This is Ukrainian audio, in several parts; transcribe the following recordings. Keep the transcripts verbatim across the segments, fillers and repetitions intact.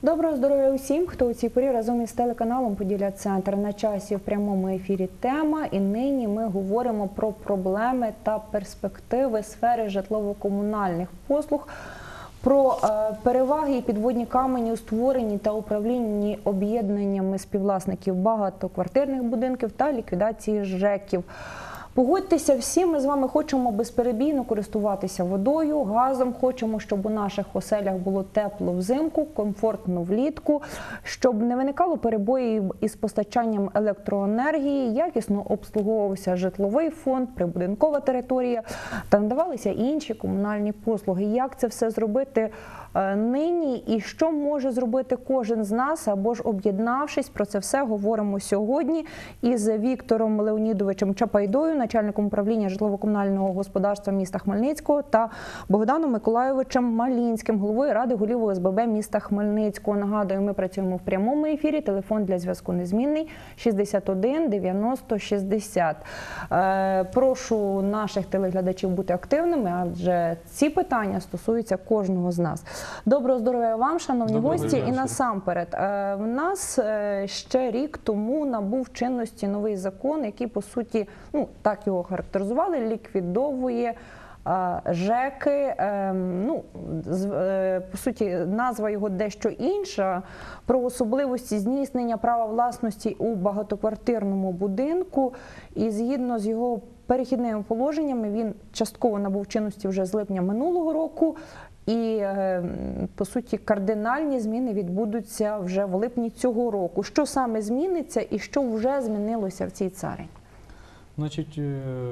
Доброго здоров'я усім, хто у цій порі разом із телеканалом «Поділля Центр». На часі в прямому ефірі тема, і нині ми говоримо про проблеми та перспективи сфери житлово-комунальних послуг, про е, переваги і підводні камені у створенні та управлінні об'єднаннями співвласників багатоквартирних будинків та ліквідації ЖЕКів. Погодьтеся, всі ми з вами хочемо безперебійно користуватися водою, газом, хочемо, щоб у наших оселях було тепло взимку, комфортно влітку, щоб не виникало перебоїв із постачанням електроенергії, якісно обслуговувався житловий фонд, прибудинкова територія та надавалися інші комунальні послуги. Як це все зробити нині і що може зробити кожен з нас, або ж об'єднавшись, про це все говоримо сьогодні із Віктором Леонідовичем Чапайдою, начальником управління житлово-комунального господарства міста Хмельницького, та Богданом Миколайовичем Малінським, головою ради голів О С Б Б міста Хмельницького. Нагадую, ми працюємо в прямому ефірі, телефон для зв'язку незмінний шістдесят один дев'яносто шістдесят. Е, прошу наших телеглядачів бути активними, адже ці питання стосуються кожного з нас. Доброго здоров'я вам, шановні Доброго гості. вечора. І насамперед, е, в нас е, ще рік тому набув чинності новий закон, який, по суті, ну, так його характеризували, ліквідовує е, ЖЕКи. Е, ну, з, е, по суті, назва його дещо інша, про особливості здійснення права власності у багатоквартирному будинку. І згідно з його перехідними положеннями, він частково набув чинності вже з липня минулого року. І, по суті, кардинальні зміни відбудуться вже в липні цього року. Що саме зміниться і що вже змінилося в цій царині? Значить,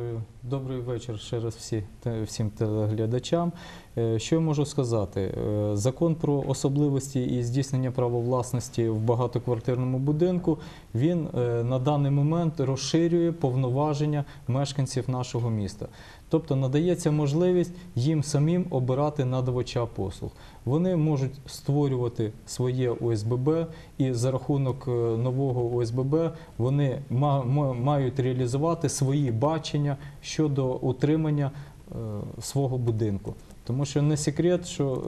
добрий вечір ще раз всі, всім телеглядачам. Що я можу сказати? Закон про особливості і здійснення права власності в багатоквартирному будинку, він на даний момент розширює повноваження мешканців нашого міста. Тобто надається можливість їм самим обирати надавача послуг. Вони можуть створювати своє О С Б Б, і за рахунок нового О С Б Б вони мають реалізувати свої бачення щодо утримання свого будинку. Тому що не секрет, що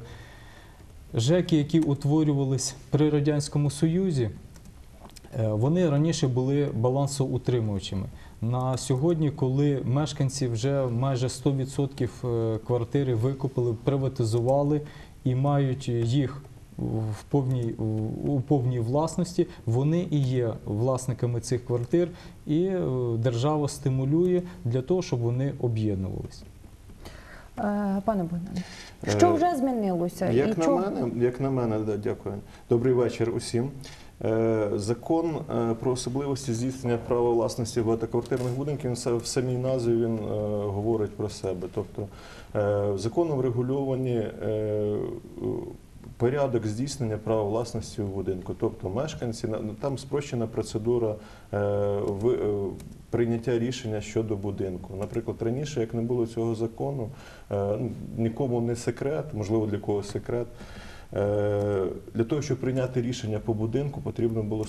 ЖЕКи, які утворювались при Радянському Союзі, вони раніше були балансоутримувачами. На сьогодні, коли мешканці вже майже сто відсотків квартири викупили, приватизували і мають їх в повній, у повній власності, вони і є власниками цих квартир, і держава стимулює для того, щоб вони об'єднувалися. Пане Богдане, що вже змінилося? Як, і на, чого? мене, як на мене, да, дякую. Добрий вечір усім. Закон про особливості здійснення права власності багатоквартирних будинків, він в самій назві він говорить про себе. Тобто законом врегульовані порядок здійснення права власності у будинку. Тобто мешканці, там спрощена процедура прийняття рішення щодо будинку. Наприклад, раніше, як не було цього закону, нікому не секрет, можливо для когось секрет, для того, щоб прийняти рішення по будинку, потрібно було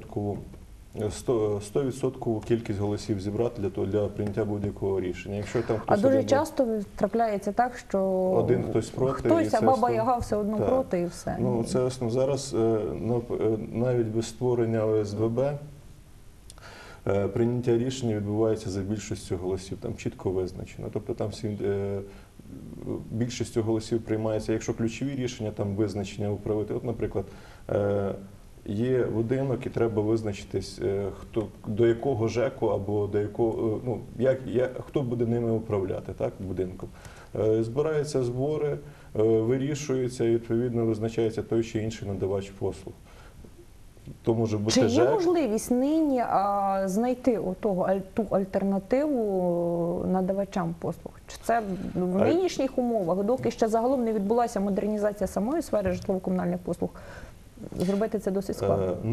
сто відсотків кількість голосів зібрати для того, для прийняття будь-якого рішення. Якщо там хтось а дуже один, трапляється трапляється так, що один хтось проти, хтось, а баба Яга основ... все одно так. проти і все. Ну, це основно. Зараз навіть без створення О С Б Б прийняття рішення відбувається за більшістю голосів, там чітко визначено. Тобто там всі, більшістю голосів приймається, якщо ключові рішення, там визначення управителя. От, наприклад, є будинок і треба визначитись, хто, до якого ЖЕКу або до якого, ну, як, як, хто буде ними управляти, так, будинком. Збираються збори, вирішуються і відповідно визначається той чи інший надавач послуг. То може бути Чи є ЖЕК. можливість нині а, знайти отого, ту альтернативу надавачам послуг? Чи це в нинішніх умовах, доки ще загалом не відбулася модернізація самої сфери житлово-комунальних послуг, зробити це досить складно? Е, ну,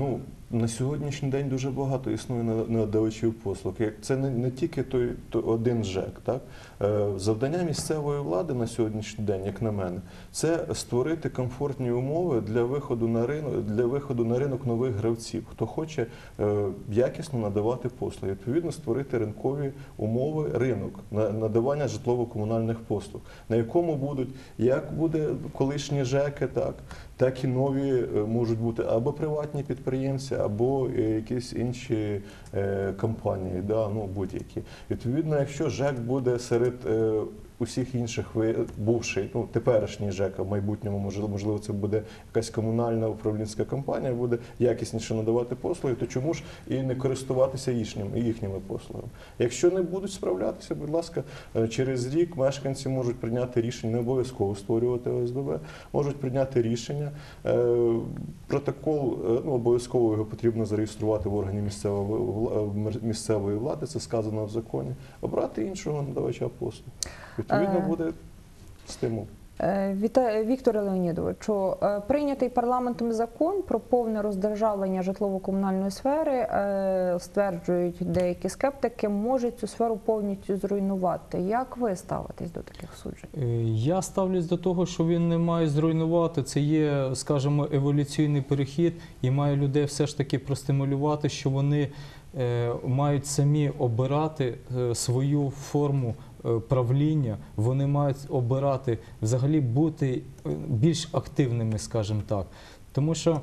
На сьогоднішній день дуже багато існує на- надавачів послуг. Як- Це не, не тільки той, той один ЖЕК. Так? Е, Завдання місцевої влади на сьогоднішній день, як на мене, це створити комфортні умови для виходу на ринок, для виходу на ринок нових гравців, хто хоче е, якісно надавати послуги. Відповідно, створити ринкові умови, ринок на надавання житлово-комунальних послуг, на якому будуть як буде колишні ЖЕКи, так, так і нові е, можуть бути або приватні підприємці, або е, якісь інші е, компанії, да, ну, будь-які. Відповідно, якщо ЖЕК буде серед е, усіх інших ви- бувший, ну, теперішній ЖЕК, а в майбутньому, можливо, можливо, це буде якась комунальна управлінська компанія, буде якісніше надавати послуги, то чому ж і не користуватися їхніми, їхніми послугами? Якщо не будуть справлятися, будь ласка, е, через рік мешканці можуть прийняти рішення, не обов'язково створювати О С Б Б, можуть прийняти рішення. Е, Протокол, е, ну, обов'язково його потрібно зареєструвати в органі місцевої, вла- місцевої влади, це сказано в законі, обрати іншого надавача послуг. Відповідно, Е. буде стимул. Е, Віта- Вікторе Леонідовичу, е, прийнятий парламентом закон про повне роздержавлення житлово-комунальної сфери, е, стверджують деякі скептики, може цю сферу повністю зруйнувати. Як ви ставитесь до таких суджень? Е, Я ставлюсь до того, що він не має зруйнувати. Це є, скажімо, еволюційний перехід і має людей все ж таки простимулювати, що вони е, мають самі обирати е, свою форму е, правління, вони мають обирати, взагалі бути е, більш активними, скажімо так. Тому що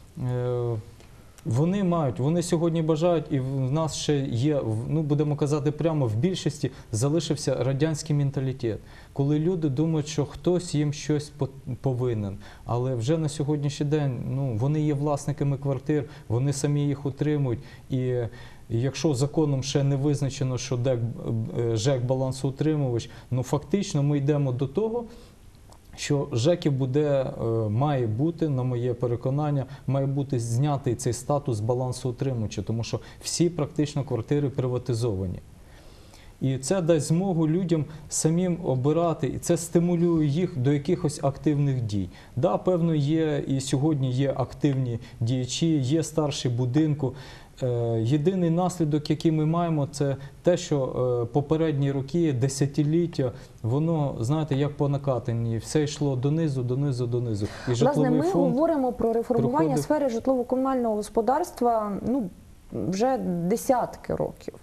е, вони мають, вони сьогодні бажають, і в нас ще є, в- ну будемо казати прямо, в більшості залишився радянський менталітет, коли люди думають, що хтось їм щось по- повинен. Але вже на сьогоднішній день ну, вони є власниками квартир, вони самі їх утримують. І якщо законом ще не визначено, що ДЕК, е, ЖЕК балансоутримувач, ну фактично ми йдемо до того, що ЖЕКів буде, е, має бути, на моє переконання, має бути знятий цей статус балансоутримувача, тому що всі практично квартири приватизовані. І це дасть змогу людям самим обирати, і це стимулює їх до якихось активних дій. Да, певно, є і сьогодні є активні діячі, є старші будинку. Е, Єдиний наслідок, який ми маємо, це те, що е, попередні роки, десятиліття, воно, знаєте, як по накатанні, все йшло донизу, донизу, донизу. І Власне, житловий ми фонд говоримо про реформування проходив- сфери житлово-комунального господарства ну, вже десятки років.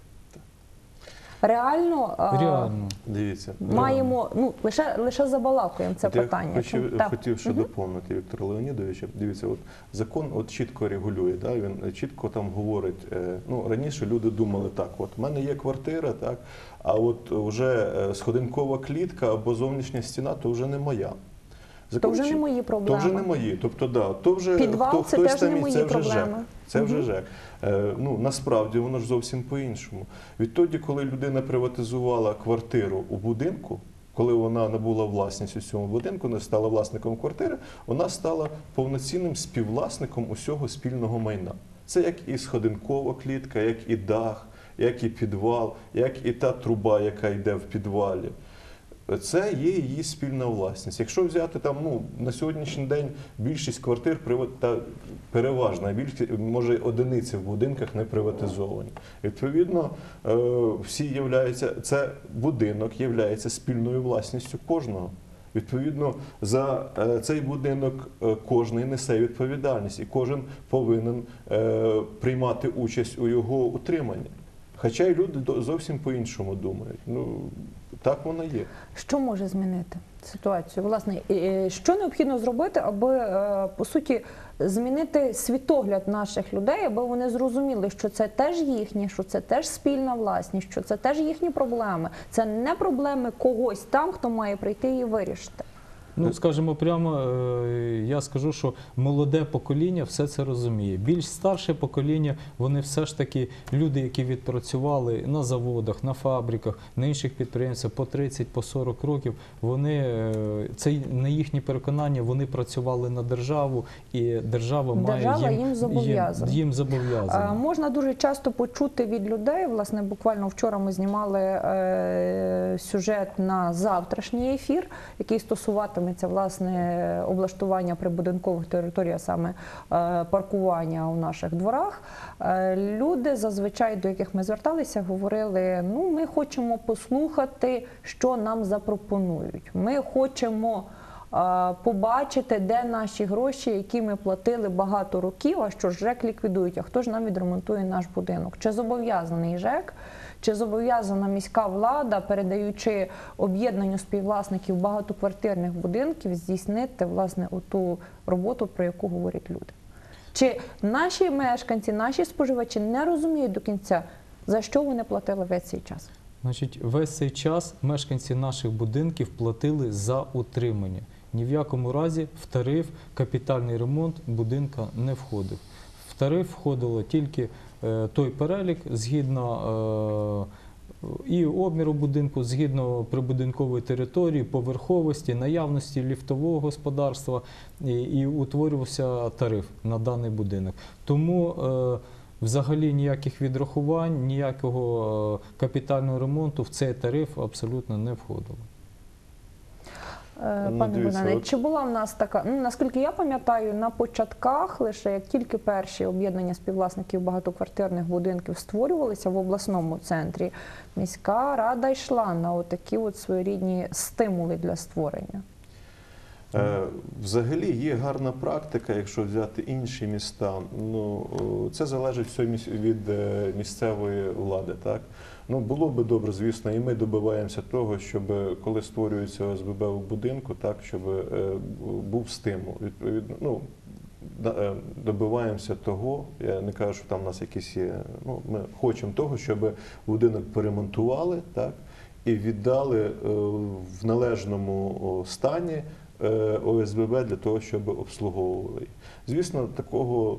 Реально, а, реально. Дивіться. маємо, ну, лише, лише забалакуємо це От я питання. хотів, Так. хотів ще Мгм. доповнити Віктора Леонідовича. Дивіться, от закон от чітко регулює, да? Він чітко там говорить. е, Ну раніше люди думали так: от в мене є квартира, так, а от вже е, сходинкова клітка або зовнішня стіна, то вже не моя. То Закон вже чіт- не мої То проблеми. вже не мої. Тобто, да, то вже Підвал хто, це хтось теж там не і мої це вже ЖЕК. проблеми. Це вже Мгм. ЖЕК. Е, ну насправді воно ж зовсім по-іншому. Відтоді, коли людина приватизувала квартиру у будинку, коли вона набула власність у цьому будинку, не стала власником квартири, вона стала повноцінним співвласником усього спільного майна. Це як і сходинкова клітка, як і дах, як і підвал, як і та труба, яка йде в підвалі. Це є її спільна власність. Якщо взяти там, ну на сьогоднішній день більшість квартир прива- та переважна більшість, може одиниці в будинках не приватизовані. Відповідно, е, всі являються, це будинок є спільною власністю кожного. Відповідно, за е, цей будинок е, кожний несе відповідальність, і кожен повинен е, приймати участь у його утриманні. Хоча й люди до- зовсім по-іншому думають. Ну так воно є. Що може змінити ситуацію? Власне, і, е, що необхідно зробити, аби е, по суті змінити світогляд наших людей, аби вони зрозуміли, що це теж їхнє, що це теж спільна власність, що це теж їхні проблеми. Це не проблеми когось там, хто має прийти і вирішити. Ну, скажімо прямо, е, я скажу, що молоде покоління все це розуміє. Більш старше покоління, вони все ж таки люди, які відпрацювали на заводах, на фабриках, на інших підприємствах по тридцять, по сорок років, вони, е, це не їхні переконання, вони працювали на державу, і держава, Держава має їм зобов'язана. їм, їм А, зобов'язана. можна дуже часто почути від людей, власне, буквально вчора ми знімали е, сюжет на завтрашній ефір, який стосуватиметься передбачатиметься власне облаштування прибудинкових територій, а саме е, паркування у наших дворах, е, люди зазвичай, до яких ми зверталися, говорили: ну, ми хочемо послухати, що нам запропонують. Ми хочемо е, побачити, де наші гроші, які ми платили багато років, а що ж ЖЕК ліквідують, а хто ж нам відремонтує наш будинок. Чи зобов'язаний ЖЕК, чи зобов'язана міська влада, передаючи об'єднанню співвласників багатоквартирних будинків, здійснити, власне, оту роботу, про яку говорять люди? Чи наші мешканці, наші споживачі не розуміють до кінця, за що вони платили весь цей час? Значить, весь цей час мешканці наших будинків платили за утримання. Ні в якому разі в тариф капітальний ремонт будинка не входив. В тариф входило тільки е, той перелік, згідно е, і обміру будинку, згідно прибудинкової території, поверховості, наявності ліфтового господарства, і, і утворювався тариф на даний будинок. Тому е, взагалі ніяких відрахувань, ніякого е, капітального ремонту в цей тариф абсолютно не входило. Е, Ну, Пане дивіться, Богдане, от- чи була в нас така, ну, наскільки я пам'ятаю, на початках, лише як тільки перші об'єднання співвласників багатоквартирних будинків створювалися в обласному центрі, міська рада йшла на отакі от своєрідні стимули для створення. Е, Взагалі є гарна практика, якщо взяти інші міста. Ну, о, це залежить все міс- від е, місцевої влади. Так? Ну, було би добре, звісно, і ми добиваємося того, щоб коли створюється О С Б Б у будинку, так, щоб е, був стимул. Відповідно, ну, да- е, добиваємося того, я не кажу, що там у нас якісь є, ну, ми хочемо того, щоб будинок перемонтували, так, і віддали е, в належному о, стані О С Б Б для того, щоб обслуговували. Звісно, такого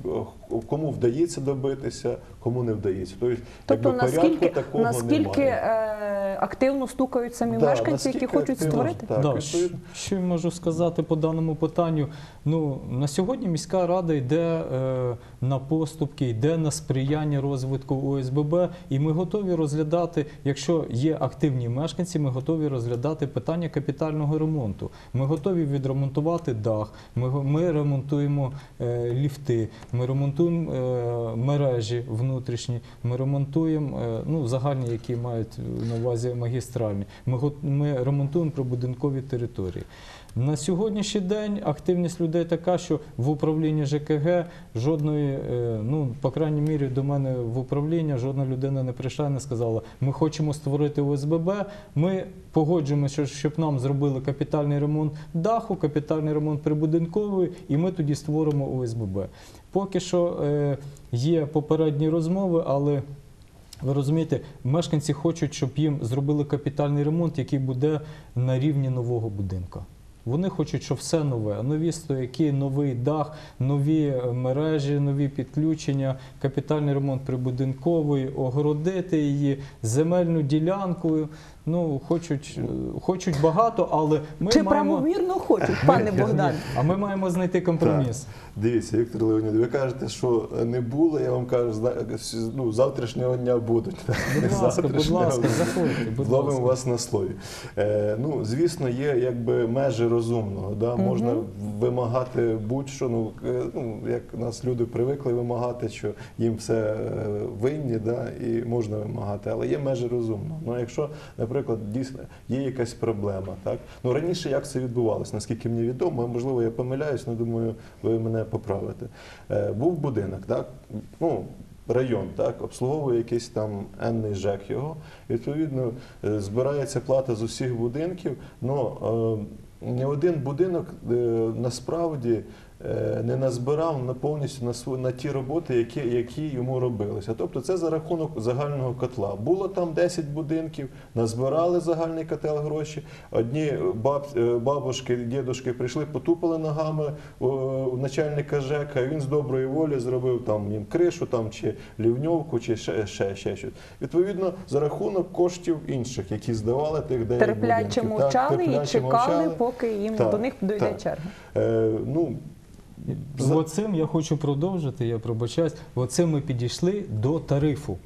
кому вдається добитися, кому не вдається. Тобто, Тобто якби, порядку наскільки, такого наскільки немає. е, активно стукають самі Да, мешканці, які наскільки хочуть активно, створити? так, Да, відповідно. що- що я можу сказати по даному питанню? Ну, на сьогодні міська рада йде е, на поступки, йде на сприяння розвитку О С Б Б, і ми готові розглядати, якщо є активні мешканці, ми готові розглядати питання капітального ремонту. Ми готові відремонтувати дах, ми, го- ми ремонтуємо е, ліфти, ми ремонтуємо е, мережі внутрішні, ми ремонтуємо е, ну, загальні, які мають на увазі магістральні. Ми, го- ми ремонтуємо прибудинкові території. На сьогоднішній день активність людей така, що в управлінні Ж К Г жодної, е, ну, по крайній мірі, до мене в управління жодна людина не прийшла і не сказала: ми хочемо створити О С Б Б, ми погоджуємося, щоб нам зробили капітальний ремонт даху, капітальний ремонт прибудинкової, і ми тоді створимо О С Б Б. Поки що е, є попередні розмови, але ви розумієте, мешканці хочуть, щоб їм зробили капітальний ремонт, який буде на рівні нового будинку. Вони хочуть, щоб все нове, нові стояки, новий дах, нові мережі, нові підключення, капітальний ремонт прибудинкової, огородити її, земельну ділянку. Ну, хочуть, хочуть багато, але ми Чи маємо... правомірно хочуть, пане Богдан? А ми маємо знайти компроміс. Дивіться, Віктор Леонідович, ви кажете, що не було, я вам кажу, зна- ну, завтрашнього дня будуть. Будь ласка, будь Завтрашнього ласка, дня. заходьте, будь Зловимо ласка. вас на слові. Е, ну, звісно, є якби межі розумного. Да? Мгм. Можна вимагати будь-що. Ну, е, ну, як нас люди привикли вимагати, що їм все е, винні, да? І можна вимагати. Але є межі розумного. Ну, якщо, наприклад, дійсно є якась проблема, так? Ну, раніше як це відбувалося, наскільки мені відомо, можливо, я помиляюсь, але думаю, ви мене поправите. Е, був будинок, так? Ну, район, так, обслуговує якийсь там енний ЖЕК його, відповідно, е, збирається плата з усіх будинків, але ні один будинок е, насправді е, не назбирав на повністю на, сво- на ті роботи, які, які йому робилися. Тобто це за рахунок загального котла. Було там десять будинків, назбирали загальний котел гроші, одні баб, е, бабушки, дідушки прийшли, потупили ногами о, у начальника ЖЕКа, він з доброї волі зробив там їм кришу там, чи лівньовку, чи ще, ще, ще щось. Відповідно, за рахунок коштів інших, які здавали тих дев'ять Терпляче будинків. Так, мовчали і терпляче чекали, мовчали. поки їм Так, до них дойде так. черга. Е, ну, за- Оцим я хочу продовжити, я пробачаюсь. Оцим ми підійшли до тарифу.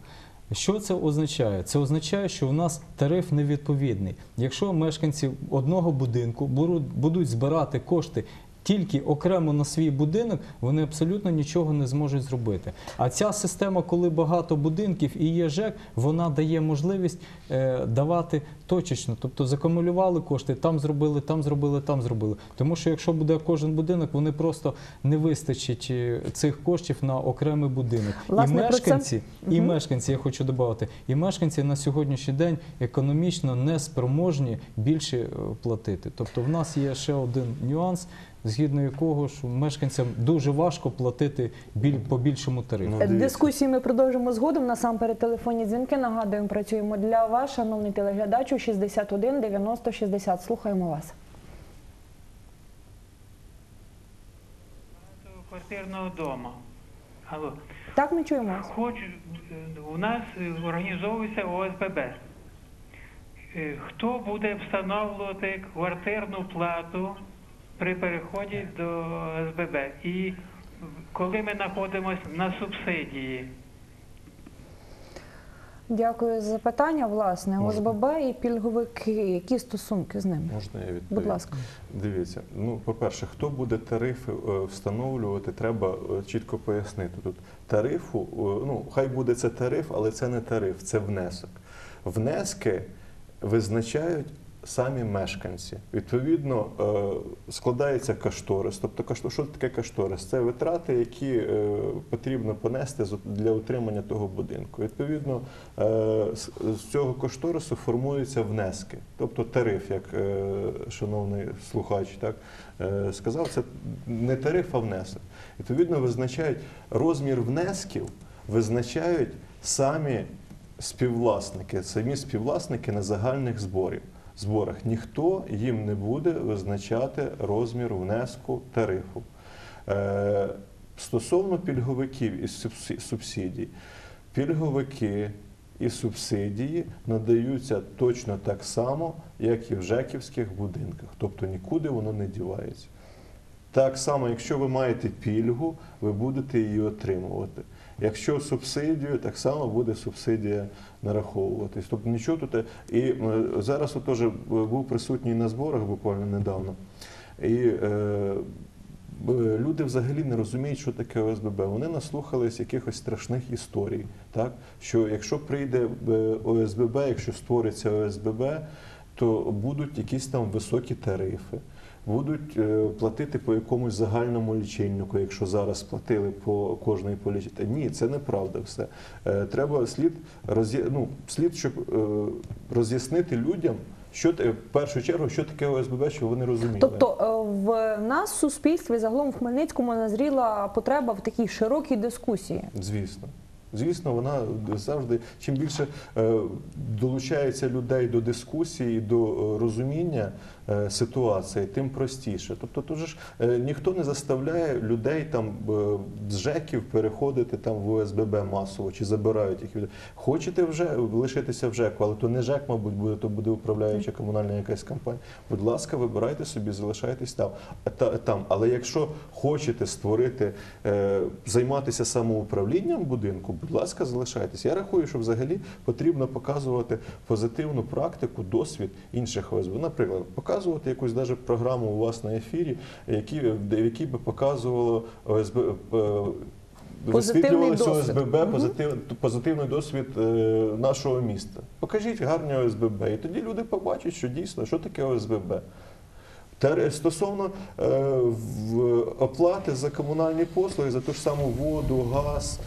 Що це означає? Це означає, що у нас тариф невідповідний. Якщо мешканці одного будинку будуть, будуть збирати кошти тільки окремо на свій будинок, вони абсолютно нічого не зможуть зробити. А ця система, коли багато будинків і є ЖЕК, вона дає можливість е, давати точечно. Тобто закумулювали кошти, там зробили, там зробили, там зробили. Тому що якщо буде кожен будинок, вони просто не вистачить е, цих коштів на окремий будинок. Власне, і про це- мешканці, і Мгм. мешканці, я хочу додати, і мешканці на сьогоднішній день економічно не спроможні більше е, платити. Тобто в нас є ще один нюанс, згідно якого ж мешканцям дуже важко платити біль, по більшому тарифу. Ну, Е, дивіться. Дискусії ми продовжимо згодом. Насамперед телефонні дзвінки. Нагадуємо, працюємо для вас, шановний телеглядачу, шістдесят один дев'яносто шістдесят. Слухаємо вас. Квартирного дому. Алло. Так, ми чуємо вас. Хочу, е, у нас е, організовується О С Б Б. Е, Хто буде встановлювати квартирну плату при переході до О С Б Б? І коли ми знаходимося на субсидії? Дякую за запитання. Власне, Можна. О С Б Б і пільговики. Які стосунки з ними? Можна я відповім? Будь ласка. Дивіться, ну, по-перше, хто буде тарифи е, встановлювати, треба е, чітко пояснити. Тут тарифу, е, ну, хай буде це тариф, але це не тариф, це внесок. Внески визначають самі мешканці. Відповідно, е, складається кошторис. Тобто, кошторис, що таке кошторис? Це витрати, які е, потрібно понести з- для утримання того будинку. Відповідно, е, з з цього кошторису формуються внески. Тобто тариф, як е, шановний слухач так, е, сказав, це не тариф, а внесок. Відповідно, визначають розмір внесків, визначають самі співвласники, самі співвласники на загальних зборів. зборах. Ніхто їм не буде визначати розмір внеску тарифу. Е, стосовно пільговиків і субсі- субсидій, пільговики і субсидії надаються точно так само, як і в жеківських будинках. Тобто нікуди воно не дівається. Так само, якщо ви маєте пільгу, ви будете її отримувати. Якщо субсидію, так само буде субсидія нараховуватись. Тобто нічого тут. І е, зараз от теж був присутній на зборах буквально недавно. І е, б- люди взагалі не розуміють, що таке О С Б Б. Вони наслухались якихось страшних історій, так? Що якщо прийде е, О С Б Б, якщо створиться О С Б Б, то будуть якісь там високі тарифи. Будуть е, платити по якомусь загальному лічильнику, якщо зараз платили по кожній по лічильнику. Ні, це неправда все. Е, треба слід, роз'я... ну, слід, щоб е, роз'яснити людям, що те- в першу чергу, що таке О С Б Б, щоб вони розуміли. Тобто е, в нас в суспільстві, загалом в Хмельницькому, назріла потреба в такій широкій дискусії. Звісно. Звісно, вона завжди, чим більше е, долучається людей до дискусії, до е, розуміння е, ситуації, тим простіше. Тобто тут же ж е, ніхто не заставляє людей там е, з ЖЕКів переходити там в О С Б Б масово чи забирають їх. від- Хочете вже лишитися в ЖЕКу, але то не ЖЕК, мабуть, буде, то буде управляюча комунальна якась компанія. Будь ласка, вибирайте собі, залишайтесь там. А та- там. Але якщо хочете створити, е, займатися самоуправлінням будинку, будь ласка, залишайтесь. Я рахую, що взагалі потрібно показувати позитивну практику, досвід інших О С Б. Наприклад, показувати якусь даже програму у вас на ефірі, які, в якій би показувало О С Б, е, Позитивний висвітлювалося О С досвід. Б Б, Мгм. позитив, позитивний досвід е, нашого міста. Покажіть гарні О С Б Б, і тоді люди побачать, що дійсно, що таке О С Б Б. Та стосовно е, в, оплати за комунальні послуги, за ту ж саму воду, газ,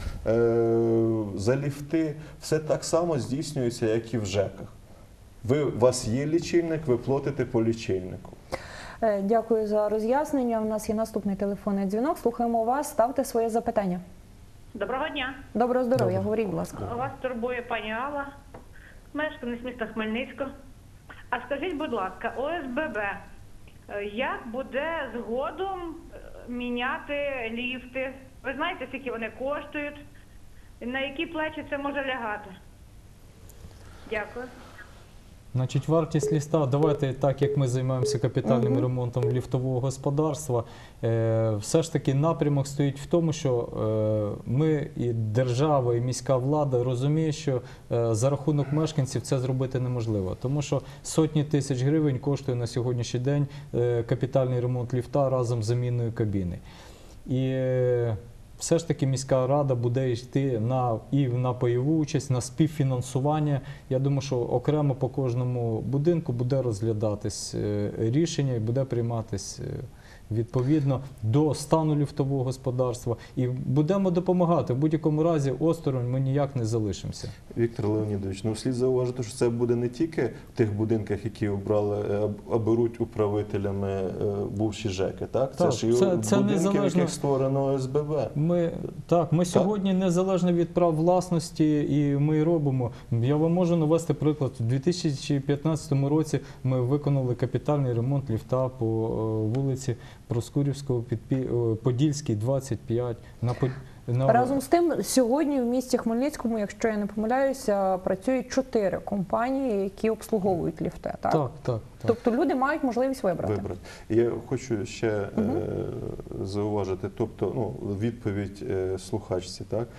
е, за ліфти, все так само здійснюється, як і в ЖЕКах. Ви, у вас є лічильник, ви платите по лічильнику. Е, Дякую за роз'яснення. У нас є наступний телефонний дзвінок. Слухаємо вас. Ставте своє запитання. Доброго дня. Доброго здоров'я. Добре. Говоріть, будь ласка. Вас турбує пані Алла, мешканець міста Хмельницького. А скажіть, будь ласка, О С Б Б, е, як буде згодом е, міняти ліфти? Ви знаєте, скільки вони коштують? На які плечі це може лягати? Дякую. Значить, вартість ліфта, давайте так, як ми займаємося капітальним Мгм. ремонтом ліфтового господарства, е, все ж таки напрямок стоїть в тому, що е, ми і держава, і міська влада розуміє, що е, за рахунок мешканців це зробити неможливо. Тому що сотні тисяч гривень коштує на сьогоднішній день е, капітальний ремонт ліфта разом з заміною кабіни. І е, все ж таки міська рада буде йти на, і на пайову участь, на співфінансування. Я думаю, що окремо по кожному будинку буде розглядатись е, рішення і буде прийматись е, відповідно до стану ліфтового господарства. І будемо допомагати. В будь-якому разі осторонь ми ніяк не залишимося. Віктор Леонідович, ну слід зауважити, що це буде не тільки в тих будинках, які обрали, е, а беруть управителями е, бувші ЖЕКи, так? Так, це ж і це- це будинки, в незалежно- яких створено О С Б Б. Ми, так, ми сьогодні незалежно від прав власності, і ми робимо. Я вам можу навести приклад. У дві тисячі п'ятнадцятому році ми виконали капітальний ремонт ліфта по е, вулиці Проскурівського, Підпі- е, Подільській, двадцять п'ять. На, Под- на... Разом з тим, сьогодні в місті Хмельницькому, якщо я не помиляюся, працюють чотири компанії, які обслуговують ліфти. Так? Так, так, так. Тобто люди мають можливість вибрати. Вибрати. Я хочу ще Мгм. е, зауважити, тобто, ну, відповідь е, слухачці, так?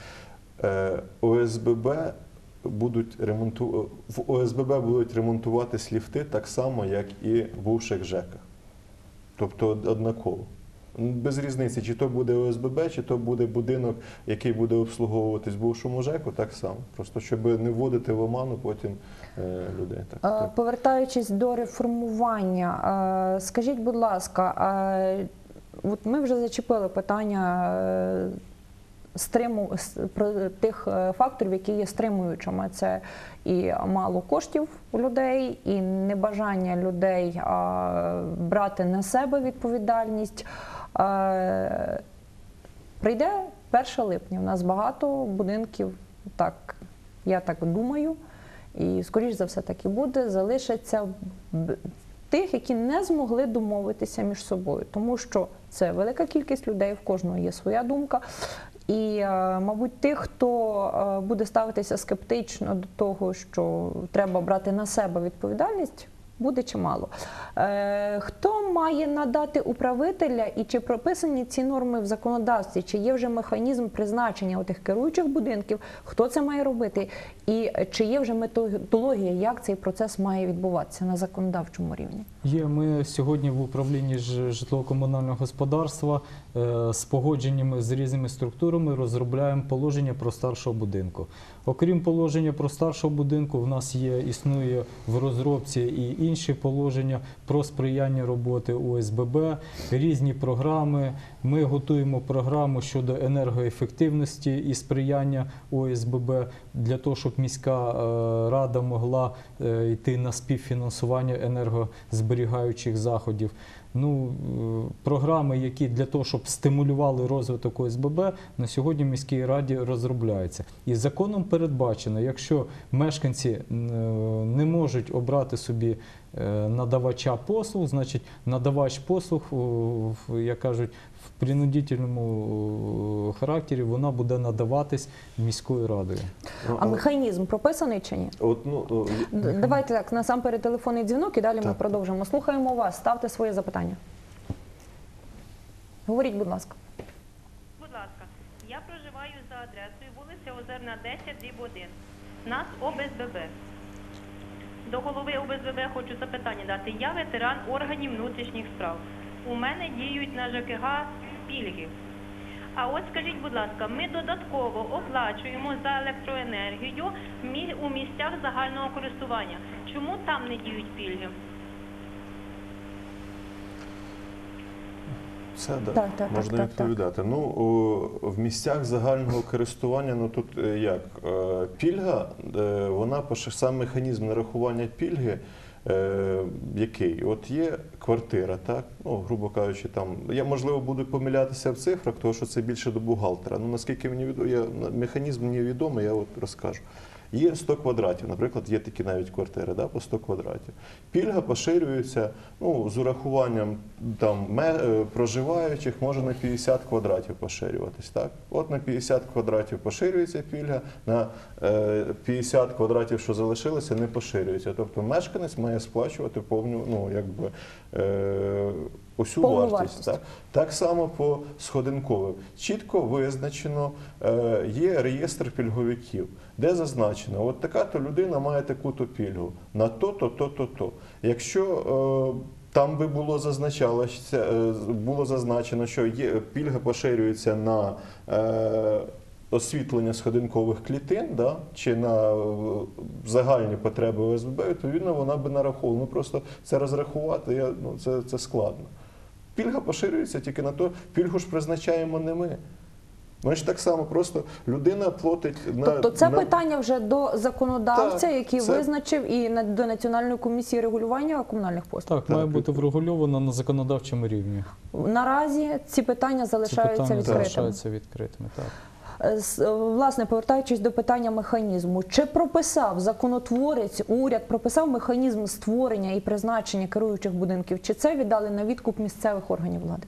Е, О С Б Б будуть ремонту... в О С Б Б будуть ремонтуватись ліфти так само, як і в бувших ЖЕКах. Тобто однаково. Без різниці, чи то буде О С Б Б, чи то буде будинок, який буде обслуговуватись в бувшому ЖЕКу, так само. Просто щоб не вводити в оману потім е, людей. Так, Е, так. Повертаючись до реформування, е, скажіть, будь ласка, е, от ми вже зачепили питання е, стриму с- про тих е, факторів, які є стримуючими. Це і мало коштів у людей, і небажання людей е, брати на себе відповідальність. Е, Прийде перше липня. У нас багато будинків, так, я так думаю, і, скоріш за все, так і буде, залишаться б- тих, які не змогли домовитися між собою. Тому що це велика кількість людей, в кожного є своя думка. І, е, мабуть, тих, хто е, буде ставитися скептично до того, що треба брати на себе відповідальність, буде чимало. Е, Хто має надати управителя і чи прописані ці норми в законодавстві, чи є вже механізм призначення тих керуючих будинків, хто це має робити, і чи є вже методологія, як цей процес має відбуватися на законодавчому рівні? Є, ми сьогодні в управлінні ж- житлово-комунального господарства е, з погодженнями з різними структурами розробляємо положення про старшого будинку. Окрім положення про старшого будинку, в нас є, існує в розробці і інші положення про сприяння роботи О С Б Б, різні програми. Ми готуємо програму щодо енергоефективності і сприяння О С Б Б для того, щоб міська е, рада могла е, йти на співфінансування енергозберігаючих заходів. Ну, е, програми, які для того, щоб стимулювали розвиток О С Б Б, на сьогодні в міській раді розробляються. І законом передбачено, якщо мешканці е, не можуть обрати собі е, надавача послуг, значить надавач послуг, о, в- як кажуть, в принудительному о, характері вона буде надаватись міською радою. Ну, А але- механізм прописаний чи ні? От, ну, о, Д- Давайте так, насамперед телефонний дзвінок і далі ми Так. продовжимо. Слухаємо вас, ставте своє запитання. Говоріть, будь ласка. Будь ласка, я проживаю за адресою вулиця Озерна, десять, дріб один. Нас О С Б Б. До голови О С Б Б хочу запитання дати. Я ветеран органів внутрішніх справ. У мене діють на Ж К Г пільги. А от скажіть, будь ласка, ми додатково оплачуємо за електроенергію мі- у місцях загального користування. Чому там не діють пільги? Все, да. Так, так, можна так, так, відповідати. Ну, о, в місцях загального користування, ну тут е, як, е, пільга, е, вона, перше, сам механізм нарахування пільги, е, який? От є квартира, так? Ну, грубо кажучи, там, я, можливо, буду помилятися в цифрах, тому що це більше до бухгалтера. Ну, наскільки мені відомо, я, механізм мені відомий, я от розкажу. Є сто квадратів, наприклад, є такі навіть квартири, да, по сто квадратів. Пільга поширюється, ну, з урахуванням там, ме- проживаючих, може на п'ятдесят квадратів поширюватись. Так? От на п'ятдесят квадратів поширюється пільга, на е, п'ятдесят квадратів, що залишилися, не поширюється. Тобто мешканець має сплачувати повну, ну, якби, е, усю Повну вартість. вартість. Так? Так само по сходинковим. Чітко визначено, е, є реєстр пільговиків, де зазначено, от така-то людина має таку-то пільгу, на то-то, то-то, то. Якщо е, там би було зазначалося, е, було зазначено, що є, пільга поширюється на е, освітлення сходинкових клітин, да, чи на е, загальні потреби О С Б Б, відповідно, вона би нараховувала. Ну, просто це розрахувати, я, ну, це, це складно. Пільга поширюється тільки на то, пільгу ж призначаємо не ми. Ми ж так само, просто людина платить на... Тобто це на... питання вже до законодавця, Так, який це- визначив, і на- до Національної комісії регулювання комунальних послуг. Так, Так, має бути відповідно. врегульовано на законодавчому рівні. Наразі ці питання Ці залишаються питання відкритими. залишаються відкритими. Так. Е, с- Власне, повертаючись до питання механізму, чи прописав законотворець, уряд прописав механізм створення і призначення керуючих будинків, чи це віддали на відкуп місцевих органів влади?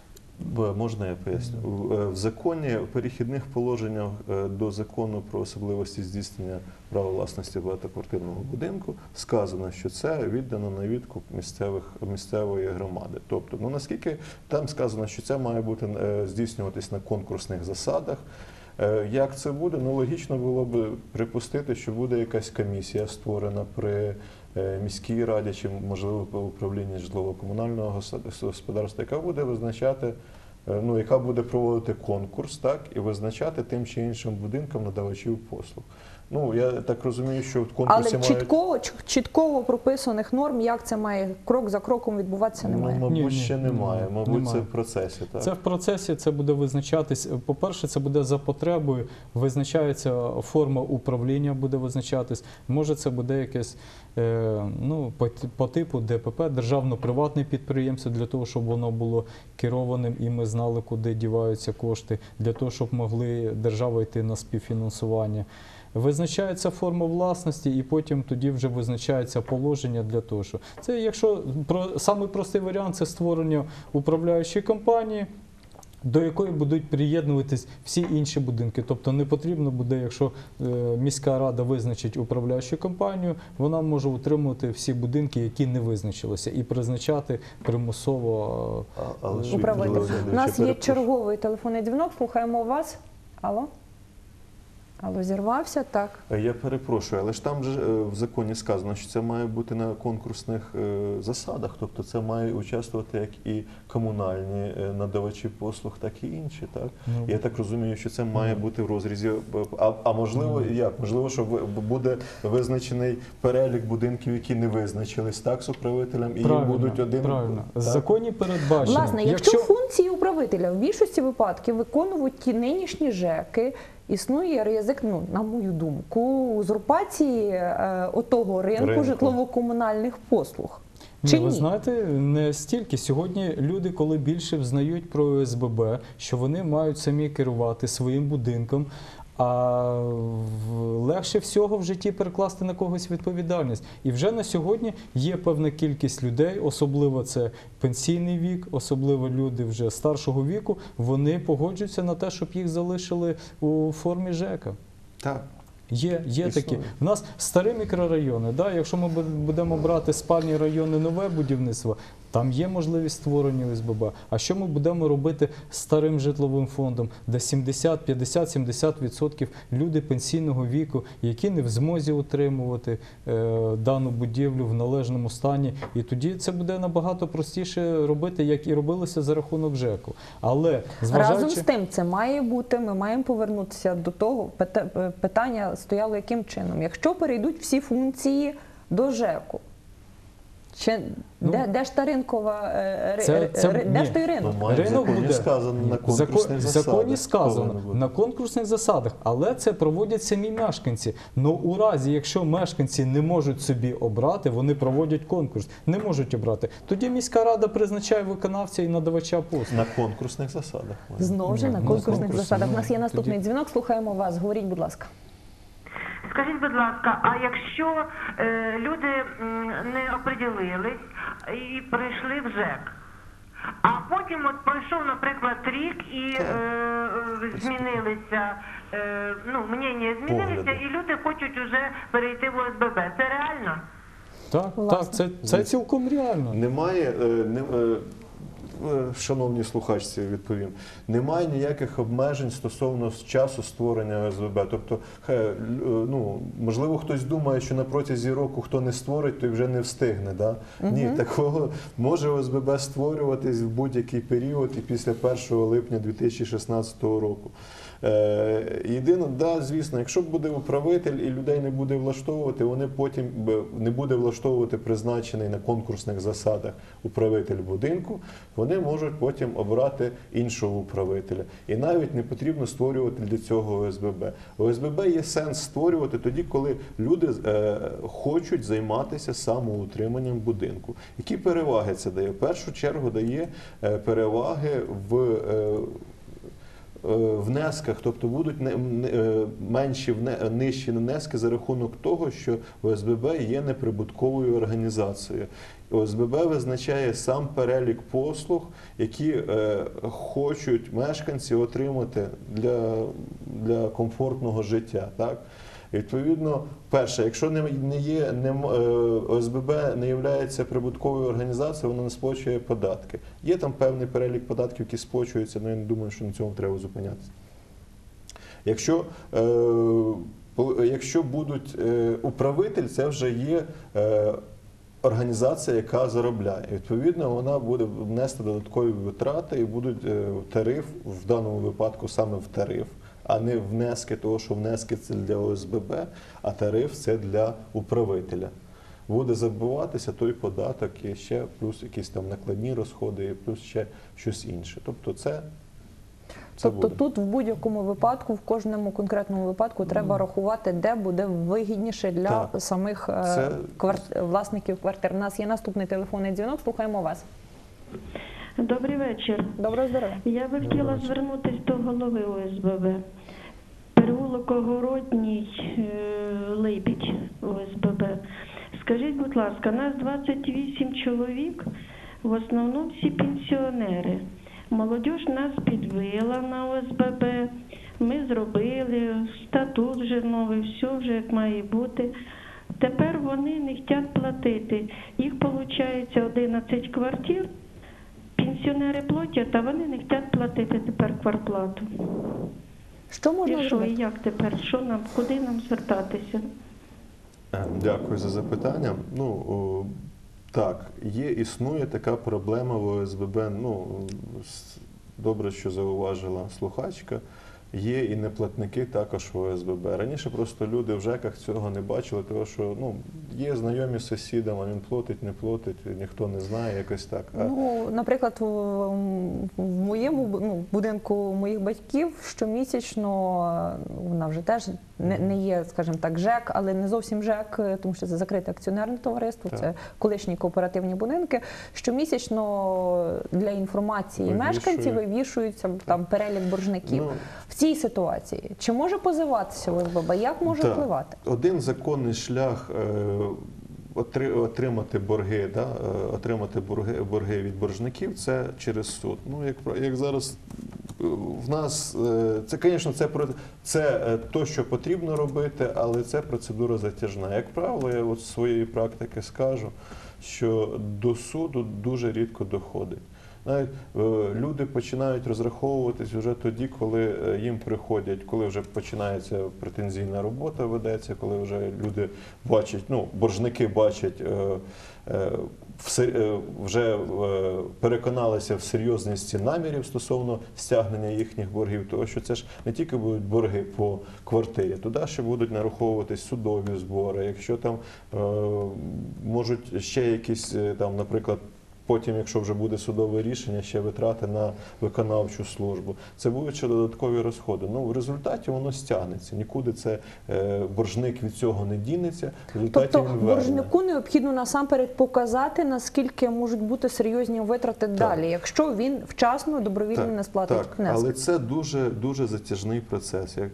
Б- Можна я поясню? В- е, В законі, в перехідних положеннях е, до закону про особливості здійснення права власності багатоквартирного будинку сказано, що це віддано на відкуп місцевих, місцевої громади. Тобто, ну наскільки там сказано, що це має бути е, здійснюватись на конкурсних засадах. Е, Як це буде? Ну, логічно було б припустити, що буде якась комісія створена при е, міській раді чи, можливо, по управлінні житлово-комунального гос- господарства, яка буде визначати, е, ну, яка буде проводити конкурс, так, і визначати тим чи іншим будинкам надавачів послуг. Ну, я так розумію, що в конкурсі Але мають... чітково, ч- чітково прописаних норм, як це має крок за кроком відбуватися, Ну, немає. мабуть, Ні, ні, ще немає. немає. Мабуть, Немає. це в процесі, так? Це в процесі, це буде визначатись. По-перше, це буде за потребою, визначається форма управління, буде визначатись. Може, це буде якесь е, ну, по, по типу Д П П, державно-приватне підприємство, для того, щоб воно було керованим і ми знали, куди діваються кошти, для того, щоб могли держава йти на співфінансування. Визначається форма власності, і потім тоді вже визначається положення для того, що це, якщо про самий простий варіант, це створення управляючої компанії, до якої будуть приєднуватись всі інші будинки. Тобто не потрібно буде, якщо е, міська рада визначить управляючу компанію, вона може утримувати всі будинки, які не визначилися, і призначати примусово. А- але ж, Управитель. Віктор У Леонідович, нас я є перепрошую. черговий телефонний дзвінок, слухаємо вас. Алло? Алло, зірвався, так. Я перепрошую, але ж там же е, в законі сказано, що це має бути на конкурсних е, засадах, тобто це має участвувати як і комунальні е, надавачі послуг, так і інші. Так? Ну, Я так розумію, що це має бути в розрізі, е, а, а можливо, як? Можливо, що ви- буде визначений перелік будинків, які не визначились, так, з управителем, і їм правильно, будуть один. правильно. В так? законі передбачено. Власне, якщо функції управителя в більшості випадків виконують ті нинішні ЖЕКи, існує ризик, ну, на мою думку, узурпації е, отого ринку, Ринку. житлово-комунальних послуг. Ні, Чи ви ні? знаєте, не стільки. Сьогодні люди, коли більше взнають про О С Б Б, що вони мають самі керувати своїм будинком, а в- легше всього в житті перекласти на когось відповідальність. І вже на сьогодні є певна кількість людей, особливо це пенсійний вік, особливо люди вже старшого віку, вони погоджуються на те, щоб їх залишили у формі ЖЕКа. Так. Є, є Існує. такі. У нас старі мікрорайони. Да? Якщо ми бу- будемо брати спальні райони, нове будівництво, там є можливість створення О С Б Б. А що ми будемо робити з старим житловим фондом, де сімдесят, п'ятдесят, сімдесят відсотків люди пенсійного віку, які не в змозі утримувати е, дану будівлю в належному стані. І тоді це буде набагато простіше робити, як і робилося за рахунок ЖЕКу. Але зважаючи... Разом з тим, це має бути, ми маємо повернутися до того, пита- питання стояло яким чином. Якщо перейдуть всі функції до ЖЕКу, чи, Ну, де, де ж та ринкова, е, ри- це- ри- це- ри- ні. де ж той ринок? Ну, має в Ринок законі буде. сказано на В конкурсних в засадах. законі сказано повинно бути. на конкурсних засадах, але це проводять самі мешканці. Ну у разі, якщо мешканці не можуть собі обрати, вони проводять конкурс. Не можуть обрати. Тоді міська рада призначає виконавця і надавача послуг. На конкурсних засадах. Знову ж Ні, на ну, конкурсних конкурс, засадах. У ну, нас є наступний тоді- дзвінок, слухаємо вас. Говоріть, будь ласка. скажіть, будь ласка, а якщо е, люди м, не оприділились і прийшли в ЖЕК, а потім от пройшов, наприклад, рік і е, е, змінилися, е, ну, мнення змінилися, Погляди. і люди хочуть вже перейти в О С Б Б. Це реально? Так, Власне. так, це, це цілком реально. Немає, е, не, е, е, шановні слухачці, відповім, немає ніяких обмежень стосовно часу створення О С Б Б. Тобто, хе, е, ну, можливо, хтось думає, що на протязі року хто не створить, той вже не встигне. Да? Ні, такого може О С Б Б створюватись в будь-який період і після першого липня дві тисячі шістнадцятого року. Е, єдине, да, звісно, якщо буде управитель і людей не буде влаштовувати, вони потім б- не буде влаштовувати призначений на конкурсних засадах управитель будинку, вони можуть потім обрати іншого управителя. І навіть не потрібно створювати для цього О С Б Б. О С Б Б є сенс створювати тоді, коли люди е, хочуть займатися самоутриманням будинку. Які переваги це дає? В першу чергу дає е, переваги в е, е, внесках, тобто будуть не- не- е, менші вне- нижчі внески за рахунок того, що О С Б Б є неприбутковою організацією. О С Б Б визначає сам перелік послуг, які е, хочуть мешканці отримати для, для комфортного життя. Так? І, відповідно, перше, якщо не, не є, не, м- е, О С Б Б не є прибутковою організацією, вона не сплачує податки. Є там певний перелік податків, які сплачуються, але я не думаю, що на цьому треба зупинятися. Якщо, е, пол- якщо будуть е, управитель, це вже є е, організація, яка заробляє. Відповідно, вона буде внести додаткові витрати і будуть е, тариф, в даному випадку саме в тариф, а не внески, того, що внески це для О С Б Б, а тариф це для управителя. Буде забуватися той податок і ще плюс якісь там накладні розходи, і плюс ще щось інше. Тобто це, це Тобто буде. тут в будь-якому випадку, в кожному конкретному випадку треба рахувати, де буде вигідніше для Так. самих е, Це- кварт- власників квартир. У нас є наступний телефонний дзвінок, слухаємо вас. Добрий вечір. Доброго здоров'я. Я би хотіла звернутися до голови О С Б Б. Переулок Огородній, е, Липідь, О С Б Б. Скажіть, будь ласка, нас двадцять вісім чоловік, в основному всі пенсіонери. Молодіж нас підвела на О С Б Б, ми зробили, статут вже новий, все вже як має бути. Тепер вони не хочуть платити. Їх, виходить, одинадцять квартир, пенсіонери платять, а вони не хочуть платити тепер квартплату. Що можна І що, і зробити? як тепер? Що нам, куди нам звертатися? Е, Дякую за запитання. Ну, о, так, є, існує така проблема в О С Б Б. Ну, с- добре, що зауважила слухачка. Є і неплатники також в О С Б Б. Раніше просто люди в ЖЕКах цього не бачили, тому що ну, є знайомі з сусідом, а він платить, не платить, ніхто не знає, якось так. А Ну, наприклад, в, в моєму бу- ну, будинку моїх батьків щомісячно, ну, вона вже теж не, не є, скажімо так, ЖЕК, але не зовсім ЖЕК, тому що це закрите акціонерне товариство, Так. це колишні кооперативні будинки. Щомісячно для інформації Вивішує. мешканців вивішується там перелік боржників. Ну, В цій ситуації чи може позиватися О С Б Б? Як може Так. впливати? Один законний шлях е, отри- отримати борги, да, е, отримати борги, борги від боржників це через суд. Ну, як, про- як зараз е, в нас, е, це, звісно, це, про- це е, то, що потрібно робити, але це процедура затяжна. Як правило, я от з своєї практики скажу, що до суду дуже рідко доходить. Навіть е, люди починають розраховуватись вже тоді, коли е, їм приходять, коли вже починається претензійна робота, ведеться, коли вже люди бачать, ну, боржники бачать, е, е, все, е, вже е, переконалися в серйозності намірів стосовно стягнення їхніх боргів, тому що це ж не тільки будуть борги по квартирі, туди ще будуть нараховуватись судові збори, якщо там е, можуть ще якісь, е, там, наприклад, потім, якщо вже буде судове рішення, ще витрати на виконавчу службу. Це будуть ще додаткові розходи. Ну, в результаті воно стягнеться. Нікуди це е, боржник від цього не дінеться. В результаті Тобто він верне. боржнику необхідно насамперед показати, наскільки можуть бути серйозні витрати далі, якщо він вчасно добровільно не сплатить так, внески. але це дуже, дуже затяжний процес. Як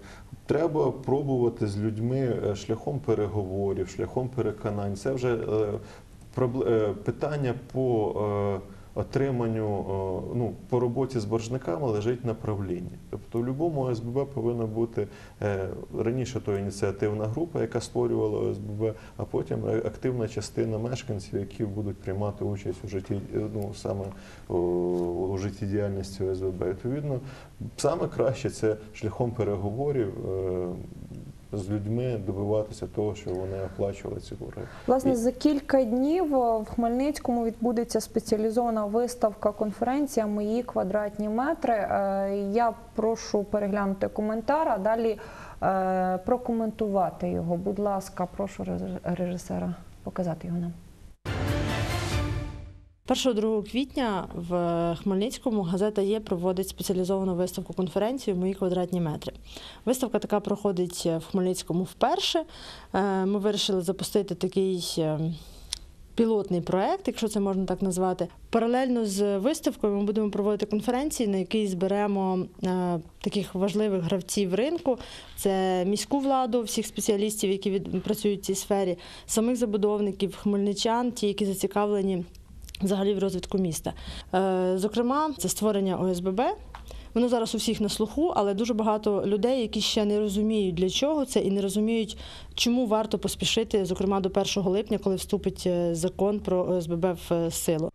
треба пробувати з людьми е, шляхом переговорів, шляхом переконань. Це вже е, пробле- е, питання по е, отриманню, е, ну, по роботі з боржниками лежить на правлінні. Тобто в будь-якому О С Б Б повинна бути е, раніше то ініціативна група, яка створювала О С Б Б, а потім активна частина мешканців, які будуть приймати участь у житті, ну, саме у, у життєдіяльності О С Б Б. Відповідно, саме краще це шляхом переговорів е, з людьми добиватися того, що вони оплачували ці борги. Власне, І- за кілька днів в Хмельницькому відбудеться спеціалізована виставка-конференція «Мої квадратні метри». Е, Я прошу переглянути коментар, а далі е, прокоментувати його. Будь ласка, прошу реж- режисера показати його нам. першого-другого квітня в Хмельницькому газета «Є» проводить спеціалізовану виставку-конференцію «Мої квадратні метри». Виставка така проходить в Хмельницькому вперше. Е, Ми вирішили запустити такий е, пілотний проект, якщо це можна так назвати. Паралельно з виставкою ми будемо проводити конференції, на якій зберемо е, таких важливих гравців ринку. Це міську владу, всіх спеціалістів, які від, працюють в цій сфері, самих забудовників, хмельничан, ті, які зацікавлені взагалі в розвитку міста. Е, Зокрема, це створення О С Б Б. Воно зараз у всіх на слуху, але дуже багато людей, які ще не розуміють, для чого це, і не розуміють, чому варто поспішити, зокрема, до першого липня, коли вступить е, закон про О С Б Б в е, силу.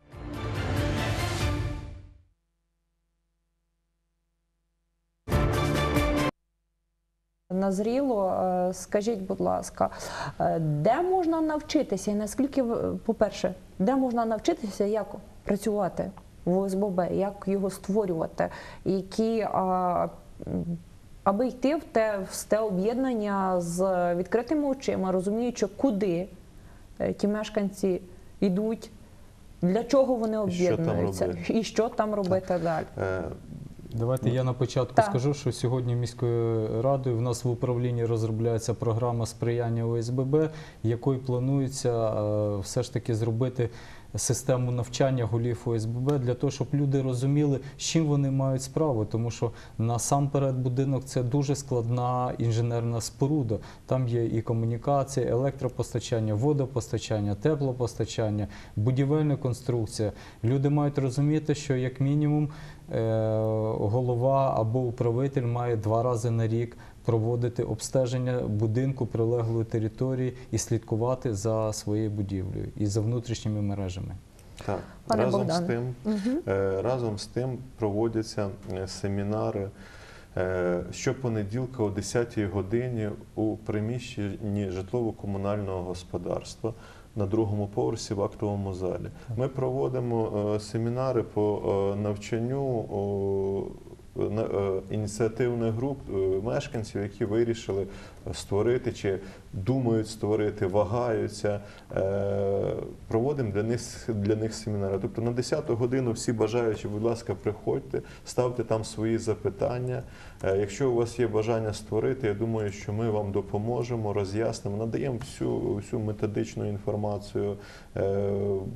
Назріло, Е, скажіть, будь ласка, е, де можна навчитися і наскільки, ви- по-перше, де можна навчитися, як працювати в О С Б Б, як його створювати, які, а, м, аби йти в те, в те об'єднання з відкритими очима, розуміючи, куди е, ті мешканці йдуть, для чого вони І що там об'єднуються робити. і що там робити далі. Е, Давайте я на початку Так. скажу, що сьогодні міською радою в нас в управлінні розробляється програма сприяння О С Б Б, якою планується е, все ж таки зробити систему навчання голів О С Б Б для того, щоб люди розуміли, з чим вони мають справу, тому що насамперед будинок – це дуже складна інженерна споруда. Там є і комунікація, електропостачання, водопостачання, теплопостачання, будівельна конструкція. Люди мають розуміти, що як мінімум е, голова або управитель має два рази на рік проводити обстеження будинку, прилеглої території і слідкувати за своєю будівлею і за внутрішніми мережами. Так, Пане разом з Богдане. тим, е, разом з тим проводяться е, семінари е, щопонеділка о десятій годині у приміщенні житлово-комунального господарства на другому поверсі в актовому залі. Ми проводимо е, семінари по е, навчанню о, на- е, ініціативних груп е, мешканців, які вирішили створити чи думають створити, вагаються. Е, Проводимо для них, для них семінари. Тобто на десяту годину всі бажаючі, будь ласка, приходьте, ставте там свої запитання. Е, Якщо у вас є бажання створити, я думаю, що ми вам допоможемо, роз'яснимо, надаємо всю, всю методичну інформацію. Е,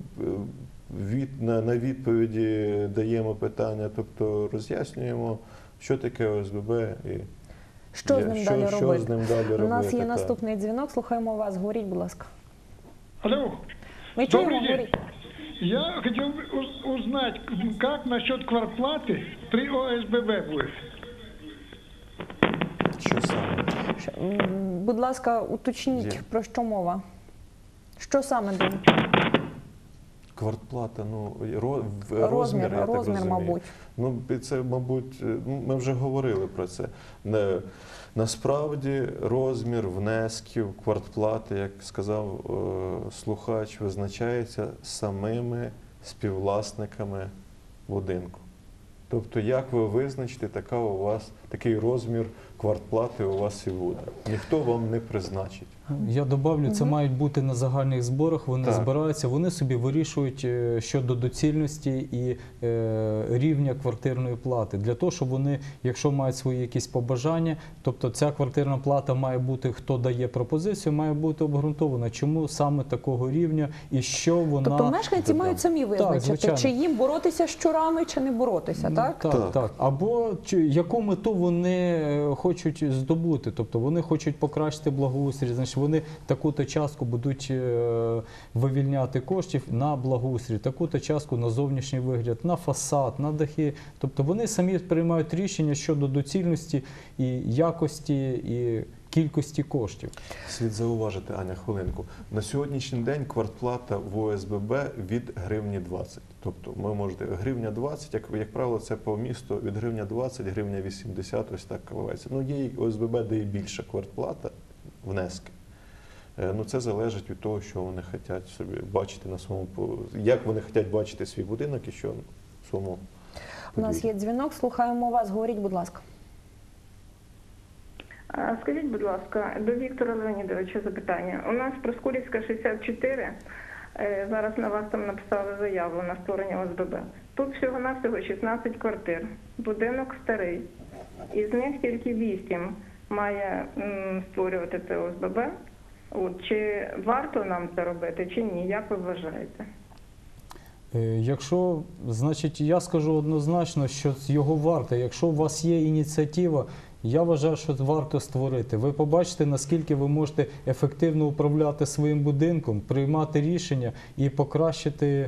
Від, на, на відповіді даємо питання, тобто роз'яснюємо, що таке О С Б Б і Що з є- ним що, далі що робити? з ним далі робити. У нас є так. наступний дзвінок, слухаємо вас. Говоріть, будь ласка. Алло, Ми чуємо, добрый день. говоріть. Я хотел бы уз- узнать, как насчет квартплаты при О С Б Б будет? Що саме? Ш- м, Будь ласка, уточніть, Є. про що мова. Що саме думаєте? Квартплата, ну, ро- в- Розмір, розмір, я так розмір, розумію. мабуть. Ну, це, мабуть, е, ну, ми вже говорили про це. Не- Насправді розмір внесків, квартплати, як сказав е, слухач, визначається самими співвласниками будинку. Тобто, як ви визначите, така у вас, такий розмір квартплати у вас і буде. Ніхто вам не призначить. Я добавлю, це мають бути на загальних зборах, вони Так. збираються, вони собі вирішують е, щодо доцільності і е, рівня квартирної плати. Для того, щоб вони, якщо мають свої якісь побажання, тобто ця квартирна плата має бути, хто дає пропозицію, має бути обґрунтована, чому саме такого рівня і що вона... Тобто мешканці Да. мають самі визначити, звичайно. чи їм боротися з щурами, чи не боротися, Ну, так? Так, Так. так. Або чи, яку мету вони е, хочуть хочуть здобути, тобто вони хочуть покращити благоустрій, значить вони таку-то частку будуть е, вивільняти коштів на благоустрій, таку-то частку на зовнішній вигляд, на фасад, на дахи. Тобто вони самі приймають рішення щодо доцільності і якості, і кількості коштів. Слід зауважити, Аня, хвилинку. На сьогоднішній день квартплата в О С Б Б від гривні двадцять. Тобто ми можете гривня двадцять, як, як правило, це по місту від гривня двадцять, гривня вісімдесят, ось так коливається. Ну, є О С Б Б, де є більша квартплата, внески. Ну, це залежить від того, що вони хочуть собі бачити на своєму, як вони хочуть бачити свій будинок і що в своєму. У нас є дзвінок, слухаємо вас. Говоріть, будь ласка. Скажіть, будь ласка, до Віктора Леонідовича запитання. У нас Проскурівська, шістдесят чотири, зараз на вас там написали заяву на створення О С Б Б. Тут всього-навсього шістнадцять квартир, будинок старий, із них тільки вісім має м, створювати це О С Б Б. От, чи варто нам це робити, чи ні, як ви вважаєте? Якщо, значить, я скажу однозначно, що його варто. Якщо у вас є ініціатива, я вважаю, що варто створити. Ви побачите, наскільки ви можете ефективно управляти своїм будинком, приймати рішення і покращити,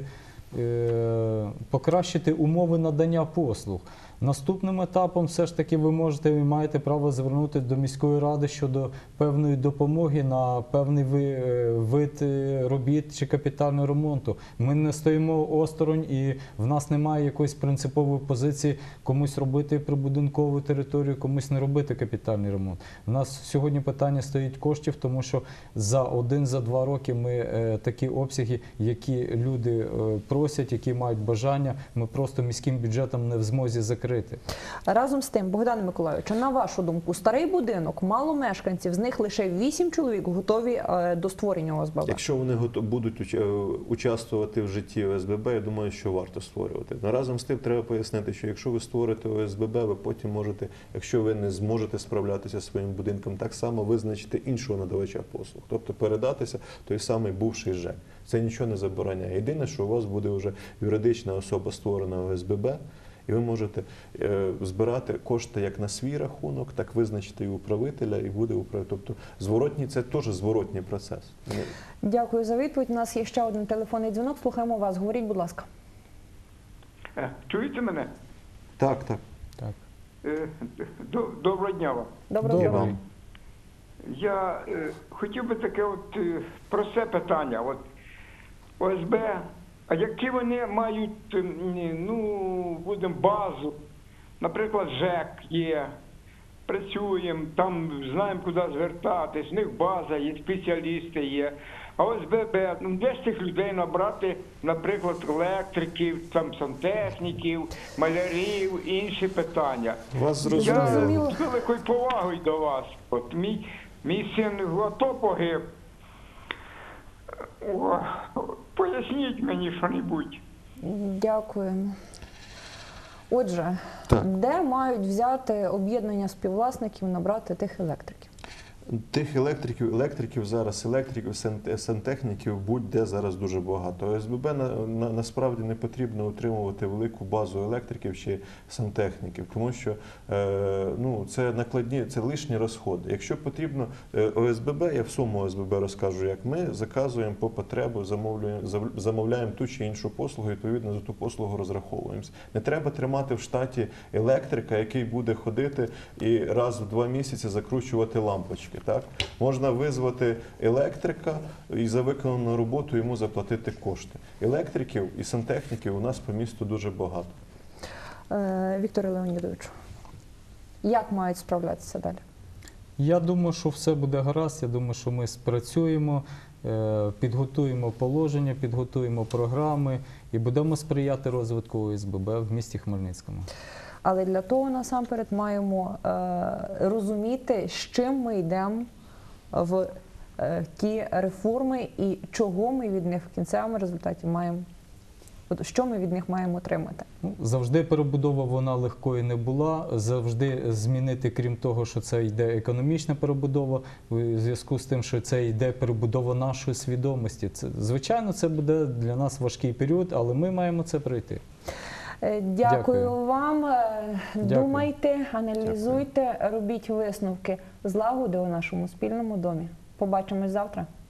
е, покращити умови надання послуг. Наступним етапом все ж таки ви можете і маєте право звернутися до міської ради щодо певної допомоги на певний вид робіт чи капітального ремонту. Ми не стоїмо осторонь і в нас немає якоїсь принципової позиції комусь робити прибудинкову територію, комусь не робити капітальний ремонт. У нас сьогодні питання стоїть коштів, тому що за один, за два роки ми такі обсяги, які люди просять, які мають бажання, ми просто міським бюджетом не в змозі закрити. Разом з тим, Богдане Миколайовичу, на вашу думку, старий будинок, мало мешканців, з них лише вісім чоловік готові до створення О С Б Б? Якщо вони будуть участвувати в житті О С Б Б, я думаю, що варто створювати. Но разом з тим треба пояснити, що якщо ви створите О С Б Б, ви потім можете, якщо ви не зможете справлятися зі своїм будинком, так само визначити іншого надавача послуг, тобто передатися той самий бувший ЖЕК. Це нічого не забороняє. Єдине, що у вас буде вже юридична особа створена О С Б Б, і ви можете е, збирати кошти як на свій рахунок, так визначити і управителя, і буде управитель. Тобто зворотній, це теж зворотній процес. Дякую за відповідь. У нас є ще один телефонний дзвінок. Слухаємо вас. Говоріть, будь ласка. Чуєте мене? Так, так. так. Е, до, доброго дня вам. Доброго дня вам. Я е, хотів би таке от е, просте питання. От О С Б, а які вони мають, ну, будемо базу, наприклад, ЖЕК є, працюємо, там знаємо, куди звертатись, в них база є, спеціалісти є. А О С Б Б, ну, де ж цих людей набрати, наприклад, електриків, там, сантехніків, малярів, інші питання. Вас зрозуміло. Я з великою повагою до вас. От мій, мій син в АТО погиб. О, поясніть мені що-небудь. Дякуємо. Отже, так. Де мають взяти об'єднання співвласників набрати тих електриків? Тих електриків, електриків зараз, електриків, сантехніків будь-де зараз дуже багато. О С Б Б на, на, насправді не потрібно утримувати велику базу електриків чи сантехніків, тому що е, ну, це накладні, це лишні розходи. Якщо потрібно О С Б Б, я в своєму О С Б Б розкажу, як ми заказуємо по потребу, замовляємо, замовляємо ту чи іншу послугу, і відповідно за ту послугу розраховуємося. Не треба тримати в штаті електрика, який буде ходити і раз в два місяці закручувати лампочки. Так? Можна визвати електрика і за виконану роботу йому заплатити кошти. Електриків і сантехніків у нас по місту дуже багато. Е, Вікторе Леонідовичу, як мають справлятися далі? Я думаю, що все буде гаразд. Я думаю, що ми спрацюємо, підготуємо положення, підготуємо програми і будемо сприяти розвитку О С Б Б в місті Хмельницькому. Але для того насамперед маємо е, розуміти, з чим ми йдемо в е, ті реформи і чого ми від них в кінцевому результаті маємо, що ми від них маємо отримати. Завжди перебудова вона легкою не була, завжди змінити, крім того, що це йде економічна перебудова, в зв'язку з тим, що це йде перебудова нашої свідомості. Це, звичайно, це буде для нас важкий період, але ми маємо це пройти. Е, Дякую, Дякую. вам. Е, Дякую. Думайте, аналізуйте, робіть висновки. Злагоди у нашому спільному домі. Побачимось завтра.